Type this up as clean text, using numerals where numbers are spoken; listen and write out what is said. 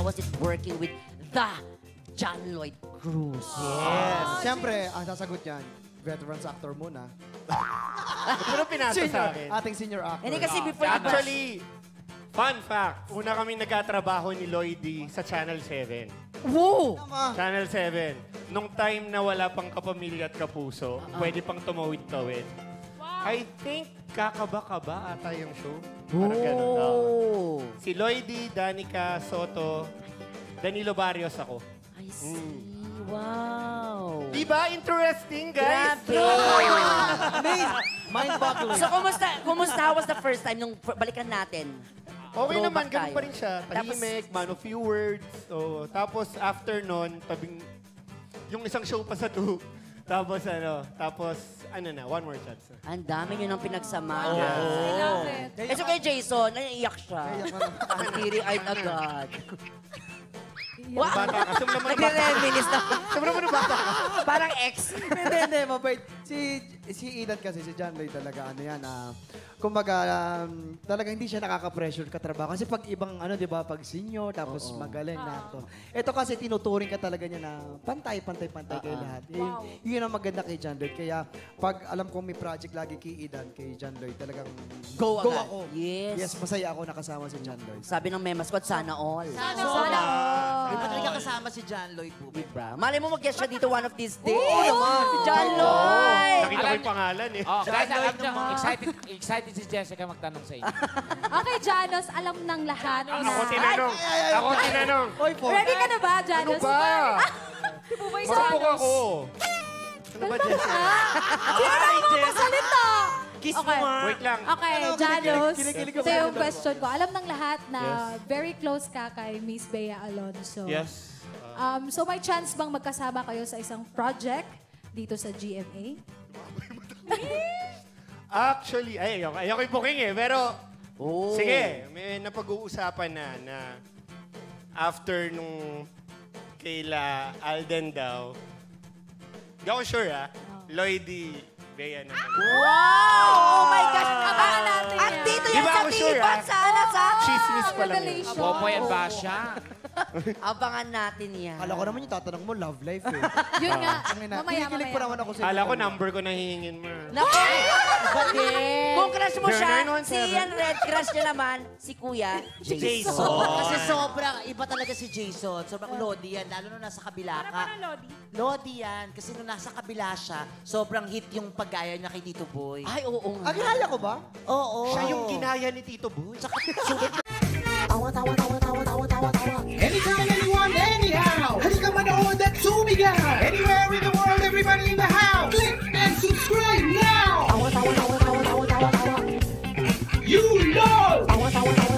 how was it working with the John Lloyd Cruz? Yes. Siyempre, ang sasagot niyan, veterans actor muna. Pero pinasa sa akin. Ating senior actor. Hindi kasi before Actually, fun fact, una kaming nagkatrabaho ni Lloydie sa Channel 7. Woo! Channel 7. Nung time na wala pang Kapamilya at Kapuso, pwede pang tumawid-tawid. I think Kakaba-Kaba ata yung show. Parang ganun. Si Lloydie, Danica, Soto, Danilo Barrios ako. I see. Wow. Diba? Interesting, guys? Grabe. Mind-boggling. So, kumusta was the first time nung balikan natin? Okay naman, Throwback ganun tayo. pa rin siya. Tahimik, man of few words. So, tapos after nun, yung isang show pa sa 2. Tapos one more chance. Ang dami nyo nang pinagsamahan. I love it. So kay Jason, naiiyak siya. Ang teary-eyed agad. Wow! Bata ka. Sum naman bata. Nagre-reminis na. Sum naman bata ka. Parang ex. Hindi, mabait. Si Eden kasi, si John Lloyd talaga, kumbaga, talaga hindi siya nakaka-pressure katrabaho. Kasi pag ibang, di ba, pag senior, tapos magaling na actor. Ito kasi tinuturing ka talaga niya na pantay kayo lahat. Yun ang maganda kay John Lloyd. Kaya, pag alam kong may project lagi kay Eden, kay John Lloyd, talagang Go agad. ako. Yes. Yes, masaya ako nakasama si John Lloyd. Sabi ng Mema Squad, sana all. Sana. Di ba talaga kasama si John Lloyd po? Diba? Malay mo mag-guest siya dito one of these days. Si John Lloyd! Nakita ko yung pangalan eh. Oh, guys, alam nyo, excited si Jessica magtanong sa inyo. Okay, Janos, alam ng lahat na... Ako tinanong. Ako tinanong. Ready ka na ba, Ano Janos? ba? Di po ba yung Marupok Janos? ako. Ano ba, Jessica? Sino na mo pasalita? Kiss Okay. mo Wait lang. Okay, Janos, kinikilig ito yung question ko. Alam ng lahat na Yes. very close ka kay Miss Bea Alonso. Yes. So may chance bang magkasama kayo sa isang project dito sa GMA? Actually, ayoko yung booking eh. Pero, sige, may napag-uusapan na after nung kaila Alden daw, di ako sure Lloydie, Bea naman. Wow! Oh my gosh! Abangan natin At yan. dito Di yan ba sa ako sure, Tibat, sana sa... Chismis pa lang yun. Revelation. Bobo yan ba siya? Abangan natin yan. Kala ko naman yung tatanong mo, love life eh. Yun nga. Kinikilig pa naman ako sa Kala ko number ko na hihingin mo. Naku! Kung crush mo siya, 0917. si Ian Red, crush niya naman, si Kuya Jason. Kasi sobrang, iba talaga si Jason. Sobrang Lodi yan, lalo nung nasa kabila ka. Lodi yan, kasi nung nasa kabila siya, sobrang hit yung paggaya niya kay Tito Boy. Ay, oo nga. Ginaya ko ba? Oo. Siya yung ginaya ni Tito Boy. Anytime, anyone, anyhow. Halika manood at sumigaw. Anywhere in the world, everybody in the house. Click and subscribe now. You know.